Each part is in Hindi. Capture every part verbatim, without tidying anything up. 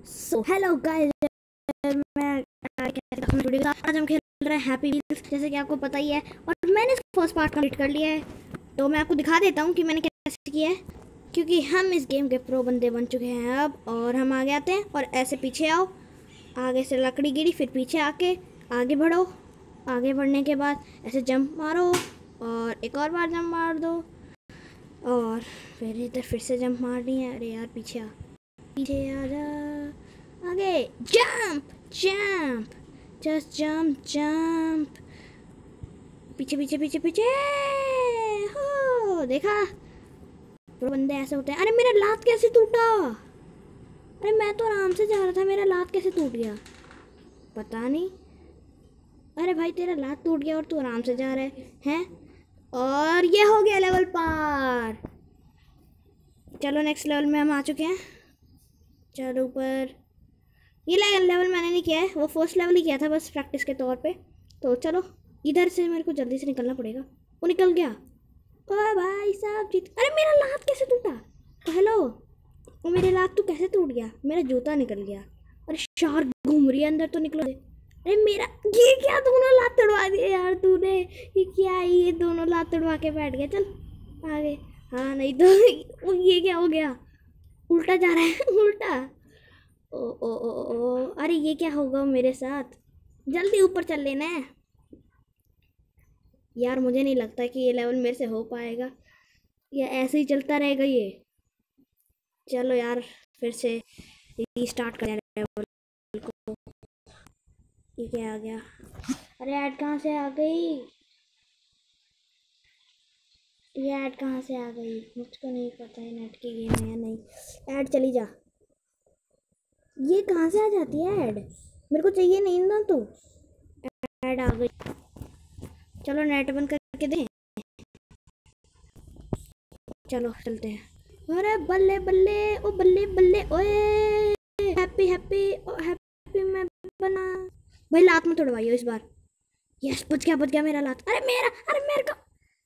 सो हेलो गाइस, मैं आज हम खेल रहे हैं हैप्पी व्हील्स, जैसे कि आपको पता ही है। और मैंने फर्स्ट पार्ट कंप्लीट कर लिया है, तो मैं आपको दिखा देता हूँ कि मैंने कैसे किया है, क्योंकि हम इस गेम के प्रो बंदे बन चुके हैं अब। और हम आगे आते हैं और ऐसे पीछे आओ, आगे से लकड़ी गिरी, फिर पीछे आके आगे बढ़ो। आगे बढ़ने के बाद ऐसे जंप मारो और एक और बार जंप मार दो, और फिर इधर फिर से जंप मारनी है। अरे यार पीछे आ, पीछे आ जा, आगे jump jump, just jump jump, पीछे पीछे पीछे पीछे। हो देखा, प्रो बंदे ऐसे होते हैं। अरे मेरा लात कैसे टूटा? अरे मैं तो आराम से जा रहा था, मेरा लात कैसे टूट गया पता नहीं। अरे भाई तेरा लात टूट गया और तू आराम से जा रहा है हैं? और ये हो गया लेवल पार। चलो नेक्स्ट लेवल में हम आ चुके हैं। चलो ऊपर, ये लेवल मैंने नहीं किया है, वो फर्स्ट लेवल ही किया था बस प्रैक्टिस के तौर पे। तो चलो इधर से मेरे को जल्दी से निकलना पड़ेगा। वो निकल गया। ओ भाई साहब जीत। अरे मेरा लात कैसे टूटा? तो हेलो, वो मेरे लात तो कैसे टूट गया? मेरा जूता निकल गया। अरे शार्क घूम रही है अंदर, तो निकलो। अरे मेरा ये क्या, दोनों लात तोड़वा दिए यार तूने। ये क्या है, ये दोनों लात तोड़वा के बैठ गया। चल आगे। हाँ नहीं तो ये क्या हो गया, उल्टा जा रहा है उल्टा। ओ ओ ओ ओ, अरे ये क्या होगा मेरे साथ? जल्दी ऊपर चल लेना है यार। मुझे नहीं लगता कि ये लेवल मेरे से हो पाएगा, या ऐसे ही चलता रहेगा ये। चलो यार फिर से रीस्टार्ट करें लेवल को। ये क्या आ गया? अरे ऐड कहाँ से आ गई? ये ऐड कहाँ से आ गई? मुझको नहीं पता है नेट की गेम है या नहीं। ऐड चली जा। ये कहाँ से आ जाती है ऐड? मेरे को चाहिए नहीं ना। तो ऐड आ गई। चलो नेट बंद करके दें, चलो चलते हैं। अरे बल्ले बल्ले ओ बल्ले बल्ले, ओए हैप्पी हैप्पी ओ हैप्पी मैं बना। भाई लात में तोड़वाइयो इस बार। यस बच गया, बच गया मेरा लात। अरे मेरा, अरे मेरे को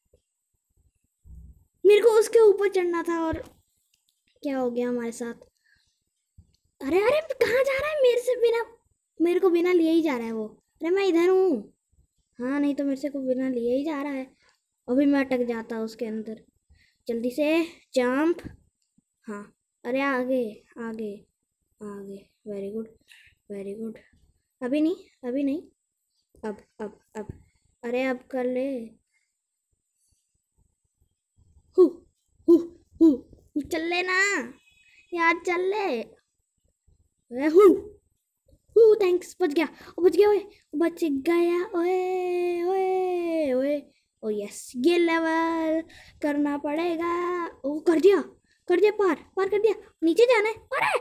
मेरे को उसके ऊपर चढ़ना था और क्या हो गया हमारे साथ? अरे अरे कहाँ जा रहा है मेरे से बिना, मेरे को बिना लिए ही जा रहा है वो। अरे मैं इधर हूँ। हाँ नहीं तो मेरे से को बिना लिए ही जा रहा है। अभी मैं अटक जाता उसके अंदर। जल्दी से जंप। हाँ अरे आगे आगे आगे, वेरी गुड वेरी गुड। अभी नहीं, अभी नहीं, अब अब अब। अरे अब कर ले। हु हु हु हु, चल ले ना यार, चल ले। हु हु, थैंक्स, बच गया, बच गया, ओए बच गया, ओए ओए ओए। ओ यस, ये लेवल करना पड़ेगा। ओ कर दिया, कर दिया, पार पार कर दिया। नीचे जाना है। अरे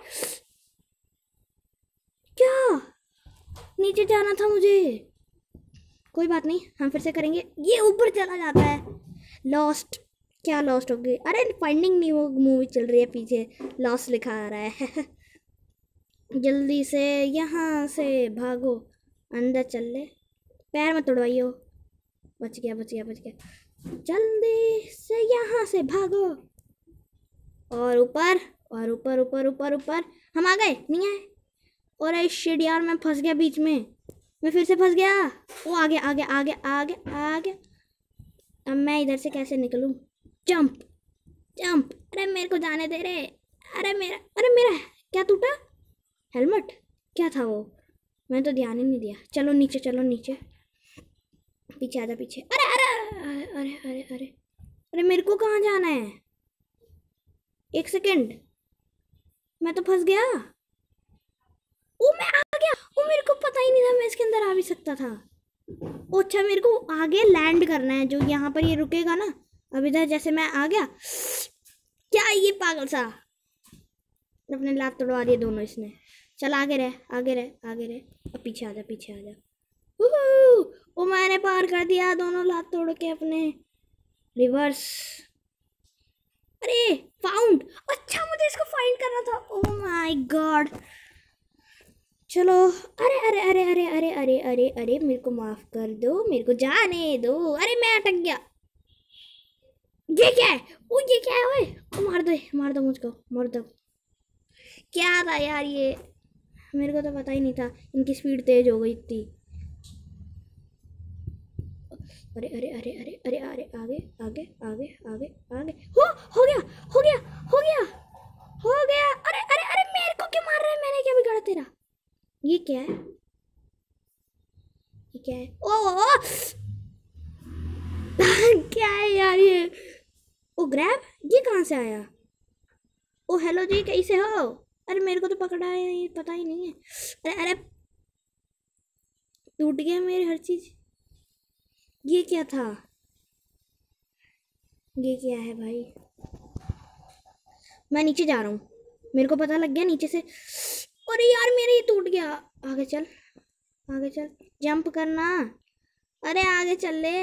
क्या, नीचे जाना था मुझे। कोई बात नहीं, हम फिर से करेंगे। ये ऊपर चला जाता है। लॉस्ट, क्या लॉस्ट हो गई? अरे फाइंडिंग न्यू मूवी चल रही है पीछे, लॉस्ट लिखा आ रहा है जल्दी से यहाँ से भागो, अंदर चल ले। पैर मत तोड़वाइयो। बच गया बच गया बच गया। जल्दी से यहाँ से भागो, और ऊपर और ऊपर ऊपर ऊपर ऊपर। हम आ गए, नहीं आए? और शिट यार, मैं फंस गया बीच में, मैं फिर से फंस गया। वो आगे आगे आगे आगे आगे। अब मैं इधर से कैसे निकलूं? Jump jump. अरे मेरे को जाने दे रे। अरे मेरा, अरे मेरा क्या टूटा? हेलमेट? क्या था वो? मैंने तो ध्यान ही नहीं दिया। चलो नीचे, चलो नीचे, पीछे आजा पीछे। अरे अरे अरे अरे अरे अरे मेरे को कहाँ जाना है? एक सेकंड, मैं तो फंस गया। ओ मैं आ गया। ओ मेरे को पता ही नहीं था मैं इसके अंदर आ भी सकता था। ओ अच्छा, मेरे को आगे लैंड करना है, जो यहाँ पर ये रुकेगा ना। अब इधर जैसे मैं आ गया, क्या ये पागल सा अपने लात तोड़वा दिए दोनों इसने। चल आगे रहे, आगे रहे, आगे रहे। अब पीछे आ जा, पीछे आ जा। ओ मैंने पार कर दिया, दोनों लात तोड़ के अपने। रिवर्स। अरे फाउंड, अच्छा मुझे इसको फाइंड करना था। Oh my god. चलो, अरे अरे अरे अरे अरे अरे अरे अरे मेरे को माफ कर दो, मेरे को जाने दो। अरे मैं अटक गया। ये क्या है? ओ ये क्या है? ओए मार दो, मार दो मुझको, मार दो। क्या था यार ये? मेरे को तो पता ही नहीं था इनकी स्पीड तेज हो गई थी। अरे अरे अरे अरे अरे अरे आगे आगे आगे आगे आगे हो हो गया हो गया हो गया हो गया। अरे अरे अरे मेरे को क्यों मार रहा है? मैंने क्या बिगाड़ा तेरा? ये क्या है? ये क्या है? ओ, ओ क्या है यार ये? ओ ग्रैब, ये कहाँ से आया? ओ हेलो जी, कैसे हो? अरे मेरे को तो पकड़ा है, ये पता ही नहीं है। अरे अरे टूट गया मेरी हर चीज। ये क्या था? ये क्या है भाई? मैं नीचे जा रहा हूँ, मेरे को पता लग गया नीचे से। अरे यार मेरे ये टूट गया। आगे चल आगे चल, जंप करना। अरे आगे चल ले।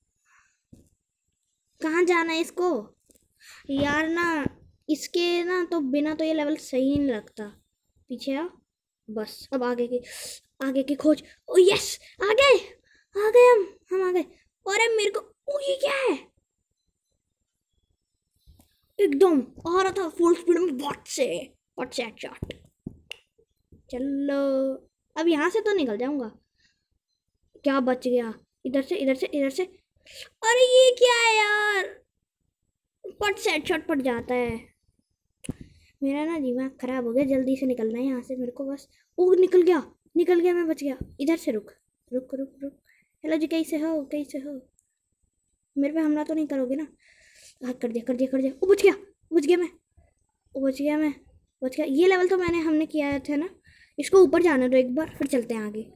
कहाँ जाना है इसको? यार ना इसके ना तो बिना तो ये लेवल सही नहीं लगता। पीछे आ बस। अब आगे की आगे की खोज। ओ यस, आ गए आ गए हम हम आ गए। अरे मेरे को ओ ये क्या है? एकदम आ रहा था फुल स्पीड में बॉट से बॉट से शॉट। चलो अब यहाँ से तो निकल जाऊंगा। क्या बच गया? इधर से इधर से इधर से। अरे ये क्या है यार? पट सेट शॉट पट जाता है। मेरा ना दिमाग खराब हो गया। जल्दी से निकलना है यहाँ से मेरे को बस। ओ निकल गया निकल गया मैं, बच गया। इधर से रुक रुक रुक रुक। हेलो जी, कैसे हो कैसे हो? मेरे पे हमला तो नहीं करोगे ना? हाँ कर दिया कर दिया कर दिया। ओ बच गया बच गया मैं बच गया मैं बच गया। ये लेवल तो मैंने हमने किया था ना। इसको ऊपर जाने दो एक बार, फिर चलते हैं आगे।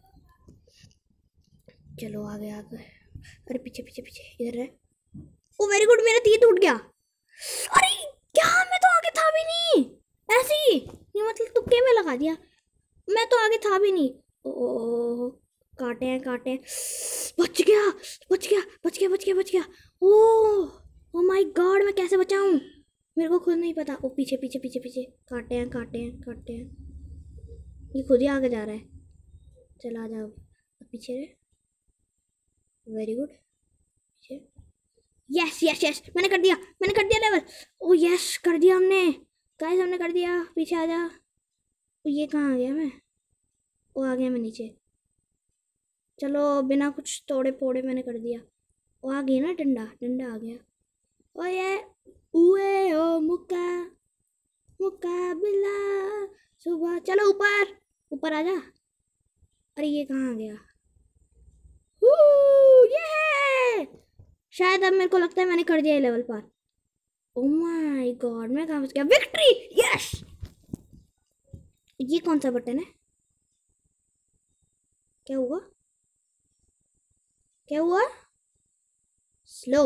चलो आगे आगे। अरे पीछे पीछे पीछे इधर है। ओ वेरी गुड, मेरा तीर टूट गया। अरे क्या, मैं तो आगे था भी नहीं। ऐसे ही ये मतलब तुक्के में लगा दिया। मैं तो आगे था भी नहीं। ओ काटे हैं काटे हैं। बच गया बच गया बच गया बच गया बच गया। ओ ओ माय गॉड, मैं कैसे बचाऊं? मेरे को खुद नहीं पता। ओ पीछे पीछे पीछे पीछे काटे हैं काटे हैं काटे हैं। ये खुद ही आगे जा रहा है। चला जाओ पीछे। Very good. पीछे। यस यस यस, मैंने कर दिया मैंने कर दिया लेवल। ओ यस कर दिया हमने गाइस, हमने कर दिया। पीछे आ जा। ओ ये कहाँ आ गया मैं? ओ आ गया मैं नीचे। चलो बिना कुछ तोड़े फोड़े मैंने कर दिया। ओ आ गया ना डंडा डंडा आ गया। ओ ये उए ओ मुक्का मुकाबला सुबह। चलो ऊपर ऊपर आ जा। अरे ये कहाँ आ गया? ये शायद अब मेरे को लगता है मैंने कर दिया लेवल पार। ओह माय गॉड, मैं कहाँ फंस गया? Victory yes. ये कौन सा बटन है? क्या हुआ क्या हुआ? स्लो।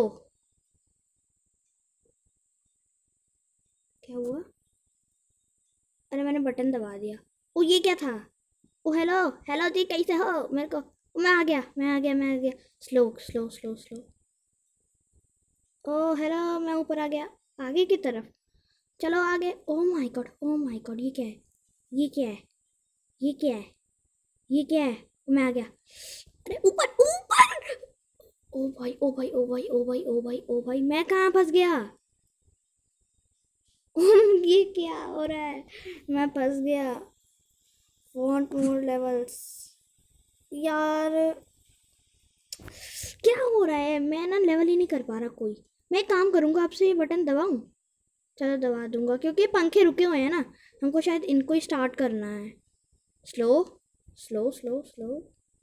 क्या हुआ? अरे मैंने बटन दबा दिया। ओ ये क्या था? ओ हेलो हेलो जी, कैसे हो? मेरे को ओ, मैं आ गया मैं आ गया मैं आ गया। Slow slow slow slow. Oh hello, मैं ऊपर आ गया आगे की तरफ। चलो आगे। Oh my god oh my god, ये क्या है? ये क्या है? ये क्या है? ये क्या है? मैं आ गया। अरे ऊपर ऊपर। ओ भाई ओ भाई ओ भाई ओ भाई ओ भाई ओ भाई, मैं कहाँ फंस गया? ये क्या हो रहा है? मैं फंस गया। Want more levels. यार क्या हो रहा है? मैं ना लेवल ही नहीं कर पा रहा कोई। मैं काम करूँगा, आपसे ये बटन दबाऊँ? चलो दबा दूंगा क्योंकि पंखे रुके हुए हैं ना। हमको शायद इनको ही स्टार्ट करना है। Slow slow slow slow.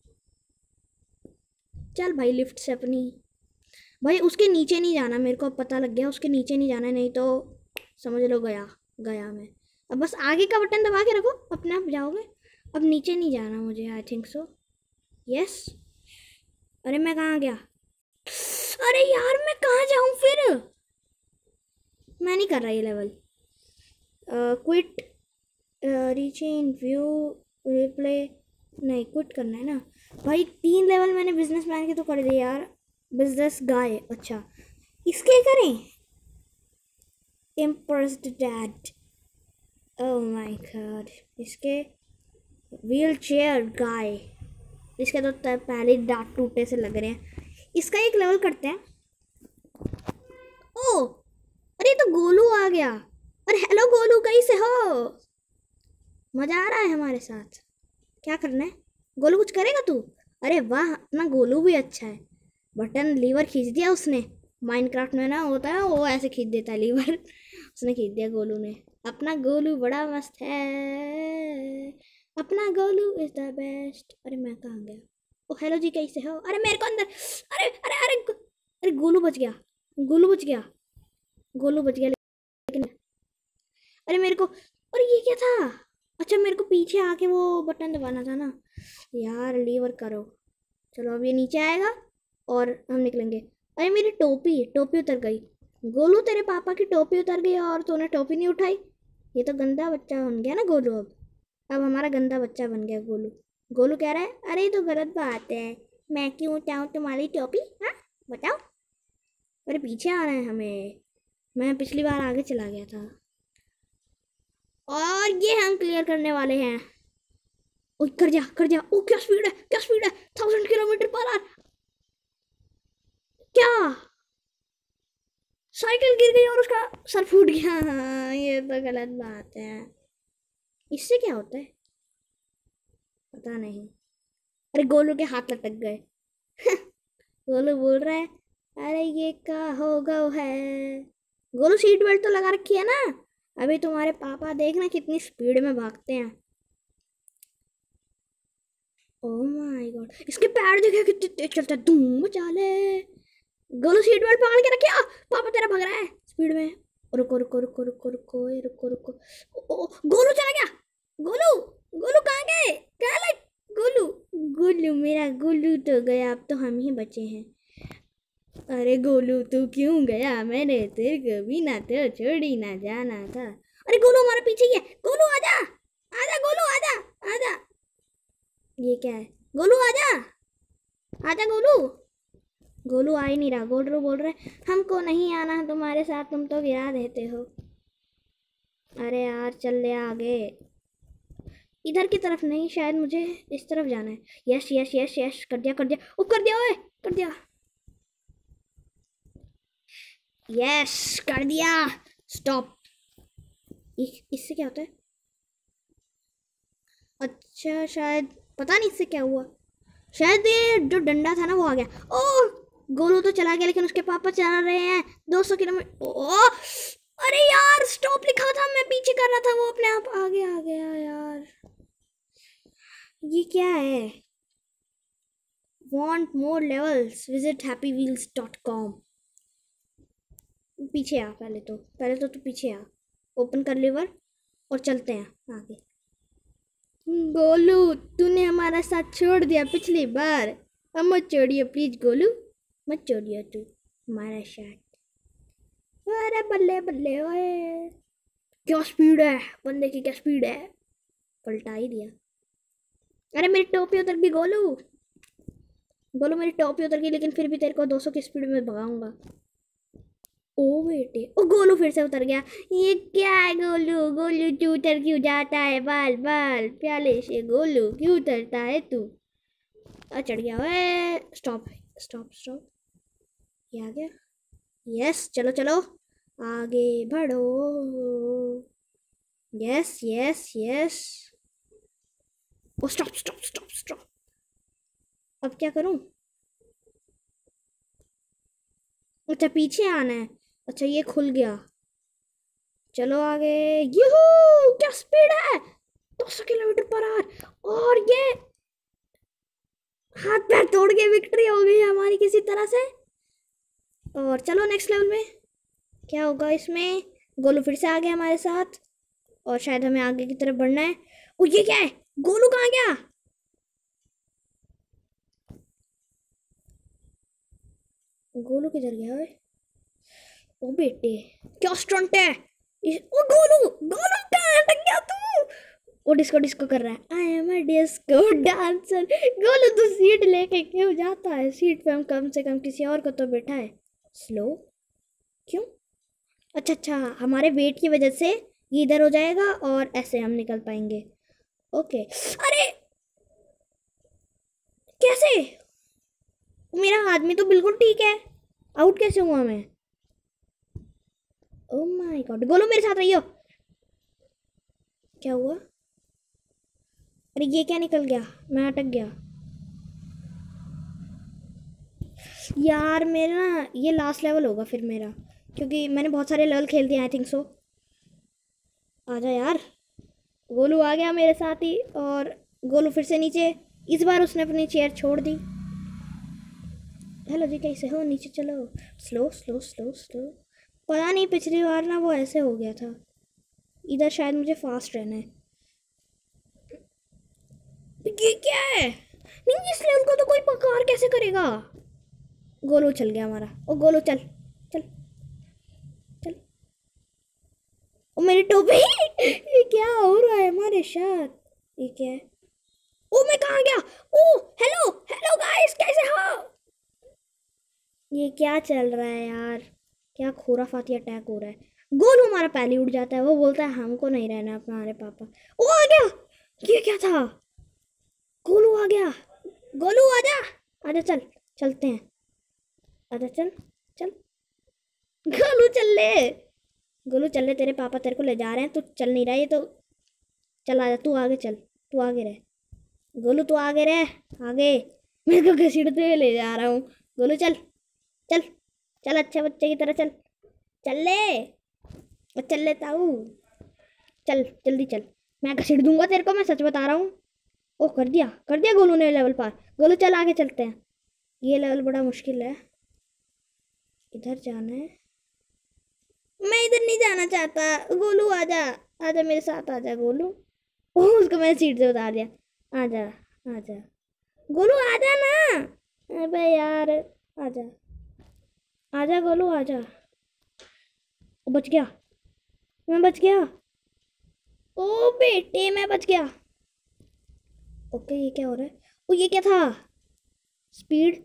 चल भाई लिफ्ट से अपनी। भाई उसके नीचे नहीं जाना, मेरे को अब पता लग गया उसके नीचे नहीं जाना, नहीं तो समझ लो गया गया मैं। अब बस आगे का बटन दबा के रखो, अपने आप जाओगे। अब नीचे नहीं जाना मुझे, आई थिंक सो। यस। अरे मैं कहाँ गया? अरे यार मैं कहाँ जाऊँ फिर? मैं नहीं कर रहा ये लेवल। क्विट रीचेन व्यू रिप्ले। नहीं क्विट करना है ना भाई। तीन लेवल मैंने बिजनेस मैन के तो कर दिए यार। बिजनेस गाय, अच्छा इसके करें? Impressed dad. Oh my god. इसके व्हील चेयर गाय। इसके तो पहले दांत टूटे से लग रहे हैं। इसका एक लेवल करते हैं। ओ अरे तो गोलू आ गया। अरे हेलो गोलू, कैसे हो? मजा आ रहा है हमारे साथ। क्या करना है गोलू, कुछ करेगा तू? अरे वाह, अपना गोलू भी अच्छा है। बटन लीवर खींच दिया उसने। माइनक्राफ्ट में ना होता है वो ऐसे खींच देता है लीवर। उसने खींच दिया गोलू ने। अपना गोलू बड़ा मस्त है, अपना गोलू इज द बेस्ट। अरे मैं कहाँ गया? ओ हेलो जी, कैसे हो? अरे मेरे को अंदर, अरे अरे अरे गो- अरे गोलू बच गया, गोलू बच गया, गोलू बच गया लेकिन। अरे मेरे को, अरे ये क्या था? अच्छा मेरे को पीछे आके वो बटन दबाना था ना यार। लीवर करो। चलो अब ये नीचे आएगा और हम निकलेंगे। अरे मेरी टोपी, टोपी उतर गई। गोलू तेरे पापा की टोपी उतर गई और तूने टोपी नहीं उठाई। ये तो गंदा बच्चा बन गया ना गोलू। अब अब हमारा गंदा बच्चा बन गया गोलू। गोलू कह रहा है अरे ये तो गलत बात है, मैं क्यों उठाऊँ तुम्हारी टोपी? हाँ बताओ। अरे पीछे आ रहे हैं हमें, मैं पिछली बार आगे चला गया था और ये हम क्लियर करने वाले हैं। ओ कर जा कर जा। ओ क्या स्पीड है, क्या स्पीड है, थाउजेंड किलोमीटर पर आवर। क्या साइकिल गिर गई और उसका सर फूट गया? हाँ, ये तो गलत बात है। इससे क्या होता है पता नहीं। अरे गोलू के हाथ लटक गए। गोलू बोल रहा है अरे ये क्या हो गो है। गोलू सीट बेल्ट तो लगा रखी है ना? अभी तुम्हारे पापा देखना कितनी स्पीड में भागते हैं। ओह माय गॉड, इसके पैर देखे कितने तेज चलते हैं, धूम चाले। गोलू सीट बेल्ट पकड़ के रखे। पापा तेरा भाग रहा है स्पीड में। रुको रुको रुको रुको रुको ए, रुको रुको। ओ, ओ, गोलू चला गया। गोलू, गोलू कहाँ गए? कहाँ लग गोलू? गोलू मेरा गोलू तो गया, अब तो हम ही बचे हैं। अरे गोलू तू क्यों गया? मैंने तेरे को भी ना तो छोड़ी ना जाना था। अरे गोलू हमारे पीछे ही है। गोलू आजा, आजा गोलू, आजा आजा। ये क्या है? गोलू आजा, आजा गोलू। गोलू आ ही नहीं रहा। गोलू बोल रहे हमको नहीं आना है तुम्हारे साथ, तुम तो गिरा देते हो। अरे यार चल ले आगे। इधर की तरफ नहीं, शायद मुझे इस तरफ जाना है। यस यस यस यस, कर दिया कर दिया। ओ कर दिया, ओए कर दिया। यस कर दिया। स्टॉप। इससे क्या होता है? अच्छा शायद, पता नहीं इससे क्या हुआ। शायद ये जो डंडा था ना वो आ गया। ओ गोलू तो चला गया लेकिन उसके पापा चला रहे हैं दो सौ किलोमीटर। ओ अरे यार स्टॉप लिखा था, मैं पीछे कर रहा था, वो अपने आप आगे आ गया यार। ये क्या है? Want more levels? Visit happy wheels dot com। पीछे आ, पहले तो पहले तो तू पीछे आ। ओपन कर लीवर और चलते हैं आगे। गोलू तूने हमारा साथ छोड़ दिया पिछली बार, अब मत छोड़िए प्लीज गोलू, मत छोड़िए तू हमारा साथ। अरे बल्ले बल्ले ओए, क्या स्पीड है बंदे की, क्या स्पीड है। पलटा ही दिया। अरे मेरी टोपी उतर गई गोलू। गोलू मेरी टोपी उतर गई लेकिन फिर भी तेरे को दो सौ की स्पीड में भगाऊंगा। ओ बेटे, ओ गोलू फिर से उतर गया। ये क्या है गोलू? गोलू तू उतर क्यों जाता है? बाल बाल प्याले से गोलू क्यों उतरता है तू? आ चढ़ गया। ओए स्टॉप स्टॉप स्टॉप। ये आ गया। यस चलो चलो आगे बढ़ो। Yes yes yes. Oh stop stop stop stop. अब क्या करूं? अच्छा पीछे आना है। अच्छा ये खुल गया। चलो आगे। यूहू क्या स्पीड है, दो सौ किलोमीटर पर आवर। और ये हाथ पैर तोड़ के विक्ट्री हो गई हमारी किसी तरह से। और चलो नेक्स्ट लेवल में क्या होगा इसमें। गोलू फिर से आ गया हमारे साथ और शायद हमें आगे की तरफ बढ़ना है। ओ ये क्या है? गोलू कहाँ गया? गोलू किधर गया? ओए ओ बेटे क्या स्टंट है। ओ गोलू, गोलू कहाँ अटक गया तू? वो डिस्को डिस्को कर रहा है। I am a disco dancer. Golu तू सीट लेके क्यों जाता है? सीट पे हम कम से कम किसी और को तो बैठा है। स्लो क्यों? अच्छा अच्छा हमारे वेट की वजह से ये इधर हो जाएगा और ऐसे हम निकल पाएंगे। ओके। अरे कैसे? मेरा आदमी तो बिल्कुल ठीक है, आउट कैसे हुआ मैं? ओह माय गॉड। गोलू मेरे साथ रहियो। क्या हुआ? अरे ये क्या निकल गया, मैं अटक गया यार। मेरा ना ये लास्ट लेवल होगा फिर मेरा, क्योंकि मैंने बहुत सारे लेवल खेल दिए आई थिंक सो। आजा यार। गोलू आ गया मेरे साथ ही, और गोलू फिर से नीचे। इस बार उसने अपनी चेयर छोड़ दी। हेलो जी, कैसे हो? नीचे चलो। Slow slow slow slow. पता नहीं पिछली बार ना वो ऐसे हो गया था। इधर शायद मुझे फास्ट रहना है। ये क्या है? नहीं, इस लेवल को तो कोई पकार कैसे करेगा? गोलू चल गया हमारा। ओ गोलू चल चल चल। ओ मेरी टोपी ये क्या हो रहा है हमारे साथ? ये क्या है? ओ मैं कहाँ गया? ओ हेलो हेलो गाइस, कैसे हो? ये क्या चल रहा है यार? क्या खुराफाती अटैक हो रहा है? गोलू हमारा पहले उठ जाता है। वो बोलता है हमको नहीं रहना अपना। हमारे पापा ओ आ गया। ये क्या था? गोलू आ गया। गोलू आजा। आजा चल, चलते हैं। आजा चल चल। गोलू चल ले। गोलू चल ले, तेरे पापा तेरे को ले जा रहे हैं, तू चल नहीं रहा। ये तो चल आजा, तू आगे चल, तू आगे रह। गोलू तू आगे रह, आगे। मैं को घसीटते हुए ले जा रहा हूँ। गोलू चल चल चल, अच्छे बच्चे की तरह चल। चल ले, चल लेता हूँ। चल जल्दी चल, मैं घसीट दूंगा तेरे को, मैं सच बता रहा हूँ। ओ कर दिया, कर दिया गोलू ने लेवल पार। गोलू चल आगे चलते हैं। ये लेवल बड़ा मुश्किल है। इधर जाना है। मैं इधर नहीं जाना चाहता। गोलू आजा, आजा मेरे साथ आजा गोलू। ओ उसको मैंने सीट से उतार दिया। आजा आजा गोलू, आजा ना। अबे यार, आजा आजा गोलू आजा। ओ, बच गया, मैं बच गया। ओ बेटे मैं बच गया। ओके ये क्या हो रहा है? ओ ये क्या था? स्पीड,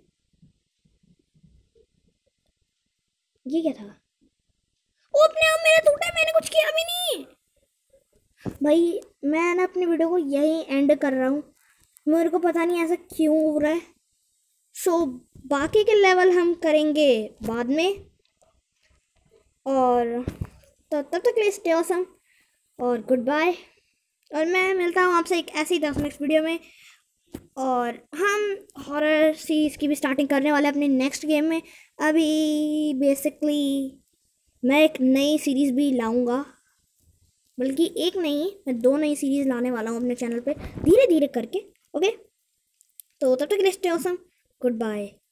ये क्या था? ओ अपने आप मेरा टूटा, मैंने कुछ किया भी नहीं। भाई मैं ना अपनी वीडियो को यहीं एंड कर रहा हूँ। मेरे को पता नहीं ऐसा क्यों हो रहा है। सो so, बाकी के लेवल हम करेंगे बाद में। और तो तब तक के लिए स्टे ऑसम और गुड बाय। और मैं मिलता हूँ आपसे एक ऐसी दस नेक्स्ट वीडियो में। और हम हॉरर सीरीज़ की भी स्टार्टिंग करने वाले हैं अपने नेक्स्ट गेम में। अभी बेसिकली मैं एक नई सीरीज़ भी लाऊंगा, बल्कि एक नहीं, मैं दो नई सीरीज़ लाने वाला हूँ अपने चैनल पे धीरे धीरे करके। ओके, तो तब तक के लिए स्टे ऑसम, गुड बाय।